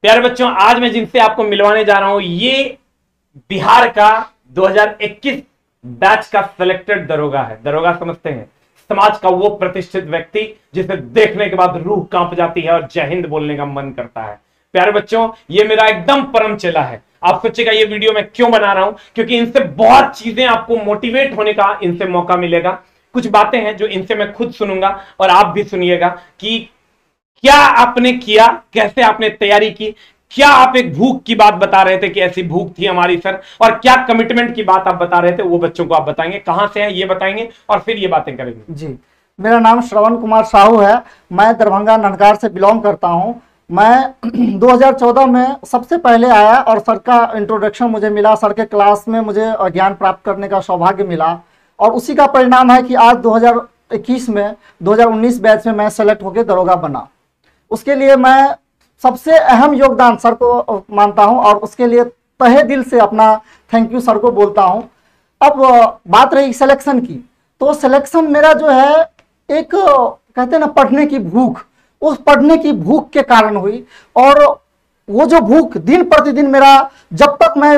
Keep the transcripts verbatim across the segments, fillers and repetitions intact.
प्यारे बच्चों, आज मैं जिनसे आपको मिलवाने जा रहा हूं ये बिहार का दो हज़ार इक्कीस बैच का सिलेक्टेड दरोगा है। दरोगा समझते हैं, समाज का वो प्रतिष्ठित व्यक्ति जिसे देखने के बाद रूह कांप जाती है और जय हिंद बोलने का मन करता है। प्यारे बच्चों, ये मेरा एकदम परम चेला है। आप सोचेगा ये वीडियो मैं क्यों बना रहा हूं, क्योंकि इनसे बहुत चीजें आपको मोटिवेट होने का इनसे मौका मिलेगा। कुछ बातें हैं जो इनसे मैं खुद सुनूंगा और आप भी सुनिएगा कि क्या आपने किया, कैसे आपने तैयारी की, क्या आप एक भूख की बात बता रहे थे कि ऐसी भूख थी हमारी सर, और क्या कमिटमेंट की बात आप बता रहे थे, वो बच्चों को आप बताएंगे। कहां से हैं ये बताएंगे और फिर ये बातें करेंगे। जी, मेरा नाम श्रवण कुमार साहू है। मैं दरभंगा ननकार से बिलोंग करता हूं। मैं दो हज़ार चौदह में सबसे पहले आया और सर का इंट्रोडक्शन मुझे मिला, सर के क्लास में मुझे ज्ञान प्राप्त करने का सौभाग्य मिला और उसी का परिणाम है कि आज दो हज़ार इक्कीस में दो हज़ार उन्नीस बैच में मैं सेलेक्ट होकर दरोगा बना। उसके लिए मैं सबसे अहम योगदान सर को मानता हूं और उसके लिए तहे दिल से अपना थैंक यू सर को बोलता हूं। अब बात रही सिलेक्शन की, तो सिलेक्शन मेरा जो है एक कहते हैं ना पढ़ने की भूख, उस पढ़ने की भूख के कारण हुई। और वो जो भूख दिन प्रतिदिन मेरा, जब तक मैं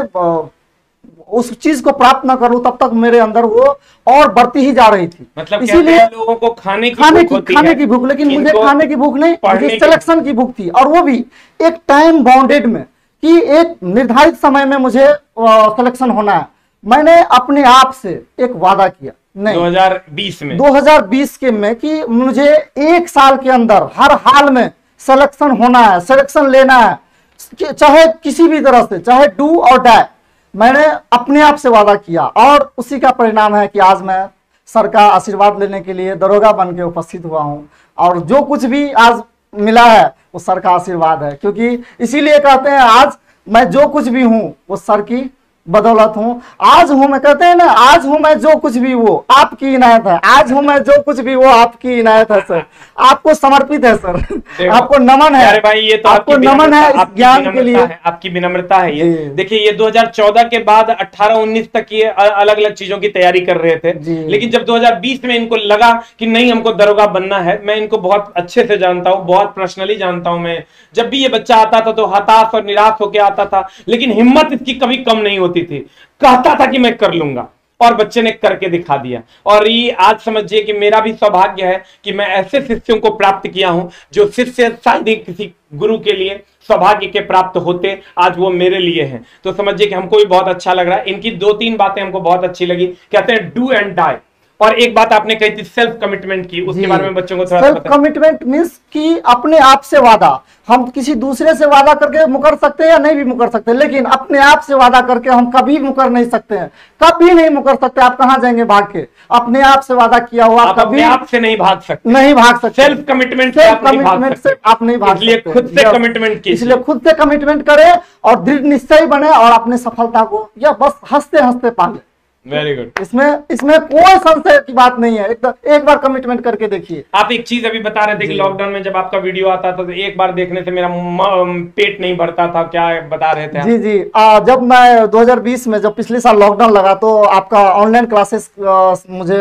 उस चीज को प्राप्त न करूं तब तक मेरे अंदर वो और बढ़ती ही जा रही थी। मतलब इसीलिए लोगों को खाने की खाने भूख की होती खाने है, की भूख, लेकिन मुझे खाने की भूख नहीं, मुझे सिलेक्शन की भूख थी। और वो भी एक टाइम बाउंडेड में कि एक निर्धारित समय में मुझे सिलेक्शन होना है। मैंने अपने आप से एक वादा किया नहीं दो हज़ार बीस में दो हज़ार बीस के में कि मुझे एक साल के अंदर हर हाल में सिलेक्शन होना है, सिलेक्शन लेना है, चाहे किसी भी तरह से, चाहे डू और डाई। मैंने अपने आप से वादा किया और उसी का परिणाम है कि आज मैं सर का आशीर्वाद लेने के लिए दरोगा बन के उपस्थित हुआ हूं। और जो कुछ भी आज मिला है वो सर का आशीर्वाद है, क्योंकि इसीलिए कहते हैं आज मैं जो कुछ भी हूं वो सर की बदौलत हूं। आज हूं मैं, कहते हैं ना, आज हूं मैं जो कुछ भी वो आपकी इनायत है। आज हूं मैं जो कुछ भी वो आपकी इनायत है सर। आपको समर्पित है सर, आपको नमन है। अरे भाई, ये तो आपको नमन है इस ज्ञान के लिए, आपकी विनम्रता है ये। देखिए, ये दो हज़ार चौदह के बाद अठारह उन्नीस तक ये अलग अलग चीजों की तैयारी कर रहे थे, लेकिन जब दो हज़ार बीस में इनको लगा कि नहीं हमको दरोगा बनना है, मैं इनको बहुत अच्छे से जानता हूं, बहुत पर्सनली जानता हूं। मैं जब भी ये बच्चा आता था तो हताश और निराश होकर आता था, लेकिन हिम्मत इसकी कभी कम नहीं होती थी। कहता था कि मैं कर लूंगा और बच्चे ने करके दिखा दिया। और ये आज समझिए कि मेरा भी सौभाग्य है कि मैं ऐसे शिष्यों को प्राप्त किया हूं जो शिष्य शायद ही किसी गुरु के लिए सौभाग्य के प्राप्त होते, आज वो मेरे लिए हैं। तो समझिए कि हमको भी बहुत अच्छा लग रहा है। इनकी दो तीन बातें हमको बहुत अच्छी लगी। कहते हैं डू एंड डाई, और एक बात आपने कही थी सेल्फ कमिटमेंट की, उसके बारे में बच्चों को थोड़ा सेल्फ कमिटमेंट मींस कि अपने आप से वादा। हम किसी दूसरे से वादा करके मुकर सकते हैं या नहीं भी मुकर सकते, लेकिन अपने आप से वादा करके हम कभी मुकर नहीं सकते हैं, कभी नहीं मुकर सकते। आप कहां जाएंगे भाग के? अपने आप से वादा किया हुआ आप कभी आप से नहीं भाग सकते, नहीं भाग सकते। सेल्फ कमिटमेंट सेल्फ कमिटमेंट से आप नहीं भाग सकते, इसलिए खुद से कमिटमेंट कीजिए, इसलिए खुद से कमिटमेंट करें और दृढ़ निश्चय बने और अपनी सफलता को या बस हंसते हंसते पाले। Very good. इसमें इसमें कोई संशय की बात नहीं है। एक, एक बार कमिटमेंट करके देखिए। आप एक चीज अभी बता रहे थे कि लॉकडाउन में जब आपका वीडियो आता था तो एक बार देखने से मेरा पेट नहीं भरता था, क्या बता रहे थे आप? जी जी आ, जब मैं दो हज़ार बीस में, जब पिछले साल लॉकडाउन लगा तो आपका ऑनलाइन क्लासेस मुझे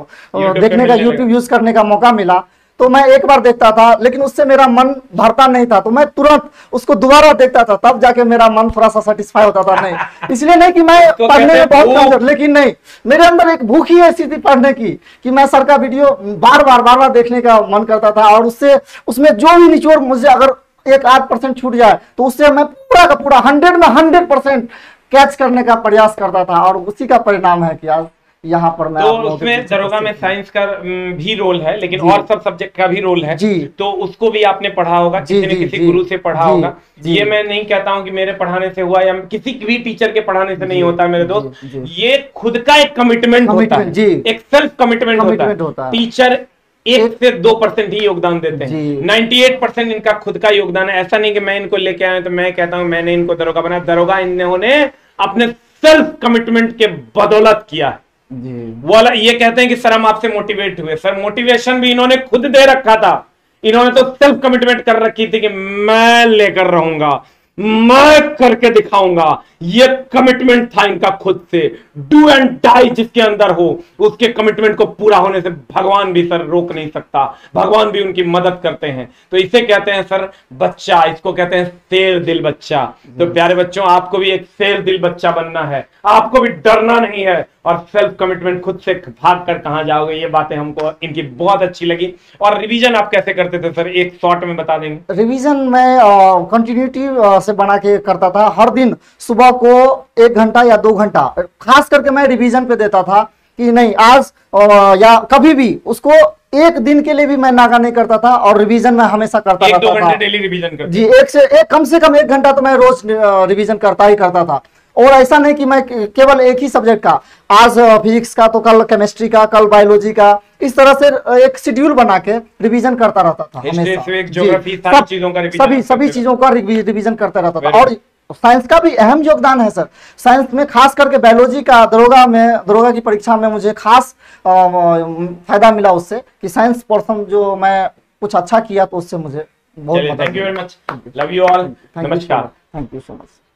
आ, देखने का, यूट्यूब यूज करने का मौका मिला, तो मैं एक बार देखता था, लेकिन उससे मेरा मन भरता नहीं था, तो मैं तुरंत उसको दोबारा देखता था, तब जाके मेरा मन थोड़ा सा सेटिस्फाई होता था। नहीं इसलिए नहीं कि मैं तो पढ़ने में बहुत कमजोर, लेकिन नहीं, मेरे अंदर एक भूख ही ऐसी थी पढ़ने की कि मैं सर का वीडियो बार बार बार बार देखने का मन करता था। और उससे उसमें जो भी निचोड़ मुझे अगर एक आध परसेंट छूट जाए तो उससे मैं पूरा का पूरा हंड्रेड में हंड्रेड परसेंट कैच करने का प्रयास करता था। और उसी का परिणाम है कि आज यहाँ पर मैं, तो उसमें दरोगा में साइंस का भी रोल है, लेकिन और सब सब्जेक्ट का भी रोल है जी। तो उसको भी आपने पढ़ा होगा, किसी ने किसी गुरु से पढ़ा होगा। ये मैं नहीं कहता हूं कि मेरे पढ़ाने से हुआ या किसी भी टीचर के पढ़ाने से नहीं होता मेरे दोस्त। ये खुद का एक कमिटमेंट होता है, एक सेल्फ कमिटमेंट होता है। टीचर एक से दो परसेंट ही योगदान देते हैं, अट्ठानवे परसेंट इनका खुद का योगदान है। ऐसा नहीं कि मैं इनको लेके आया तो मैं कहता हूं मैंने इनको दरोगा बनाया। दरोगा इन्होंने अपने सेल्फ कमिटमेंट के बदौलत किया है। वो ये कहते हैं कि सर हम आपसे मोटिवेट हुए, सर मोटिवेशन भी इन्होंने खुद दे रखा था। इन्होंने तो सेल्फ कमिटमेंट कर रखी थी कि मैं लेकर रहूंगा, मैं करके दिखाऊंगा। ये कमिटमेंट था इनका खुद से, डू एंड डाई जिसके अंदर हो, उसके कमिटमेंट को पूरा होने से भगवान भी सर रोक नहीं सकता, भगवान भी उनकी मदद करते हैं। तो इसे कहते हैं सर बच्चा, इसको कहते हैं शेर दिल बच्चा। तो प्यारे बच्चों, आपको भी एक शेर दिल बच्चा बनना है, आपको भी डरना नहीं है, और सेल्फ कमिटमेंट, खुद से भाग कर कहां जाओगे। ये बातें हमको इनकी बहुत अच्छी लगी। और रिवीजन आप कैसे करते थे सर, एक शॉर्ट में बता देंगे? रिवीजन मैं कंटिन्यूटी से बना के करता था। हर दिन सुबह को एक घंटा या दो घंटा खास करके मैं रिवीजन पे देता था कि नहीं आज आ, या कभी भी उसको एक दिन के लिए भी मैं नागा नहीं करता था, और रिवीजन में हमेशा करता एक रहता दो था। घंटे डेली रिवीजन करते जी, एक से एक कम से कम एक घंटा तो मैं रोज रिवीजन करता ही करता था। और ऐसा नहीं कि मैं केवल एक ही सब्जेक्ट का, आज फिजिक्स का तो कल केमिस्ट्री का, कल बायोलॉजी का, इस तरह से एक शेड्यूल बना के रिवीजन करता रहता था हमेशा। ज्योग्राफी, सारी चीजों का रिवीजन, सभी सभी चीजों का रिवीजन करता रहता था। और साइंस का भी अहम योगदान है सर। साइंस में खास करके बायोलॉजी का दरोगा में दरोगा की परीक्षा में मुझे खास फायदा मिला उससे, कि साइंस पर्सन जो मैं कुछ अच्छा किया तो उससे मुझे बहुत मदद। Thank you very much, love you all, नमस्कार, थैंक यू सो मच।